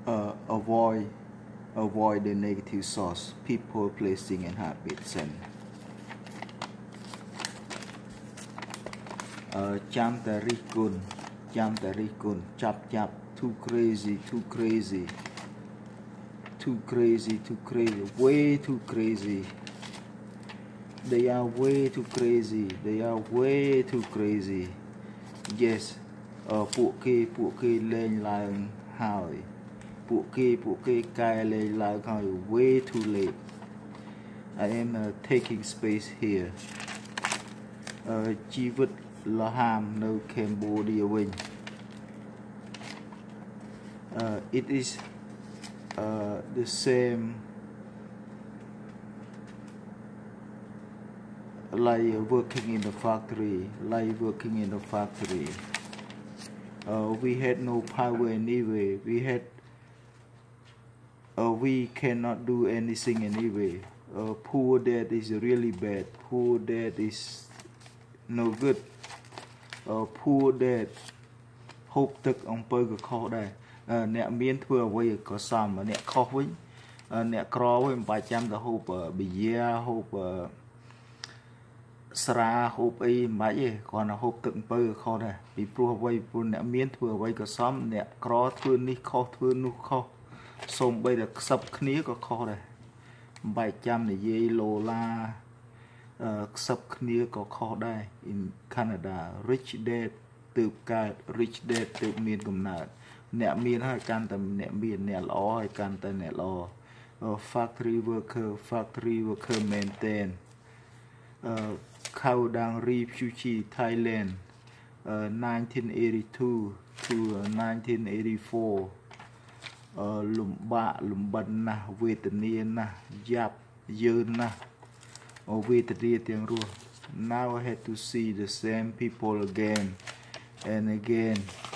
avoid the negative source, people, placing, and habits, and cham tarikun, chap, too crazy, way too crazy. They are way too crazy. Yes,ពួកគេលេងឡើងហើយពួកគេកែលេងឡើងហើយ way too late. I am taking space here. ជីវិតលហាមនៅ Cambodia វិញ it is the same like working in the factory, we had no power anyway. We cannot do anything anyway. Poor dad is really bad. Poor dad is no good. Poor dad ហូបទឹកអំពើក៏ខុសដែរអ្នកមានធ្វើអ្វីក៏សមអ្នកខុសវិញអ្នកក្រវិញមិនបាច់ចាំទៅហូបប៊ីយ៉ាហូបស្រាហូបអីមិនបាច់ទេគ្រាន់តែហូបទឹកអំពៅក៏ខុសដែរពីព្រោះអ្វីព្រោះអ្នកមានធ្វើអ្វីក៏សមអ្នកក្រធ្វើនេះខុសធ្វើនោះខុសសូម្បីតែខ្សឹបគ្នាក៏ខុសដែរមិនបាច់ចាំនិយាយឡូឡាខ្សឹបគ្នាក៏ខុសដែរ in Canada rich dad ទើបកើត rich dad ទើបមានកំណើតអ្នកមានហើយកាន់តែអ្នកមានអ្នកល្អហើយកាន់តែអ្នកល្អ factory worker maintain Khawdang refugee Thailand 1982 to 1984 លំបាកលំបិនណាស់វេទនាណាស់យ៉ាប់យឺនណាស់វេទនាទាំងរស់ Now I had to see the same people again and again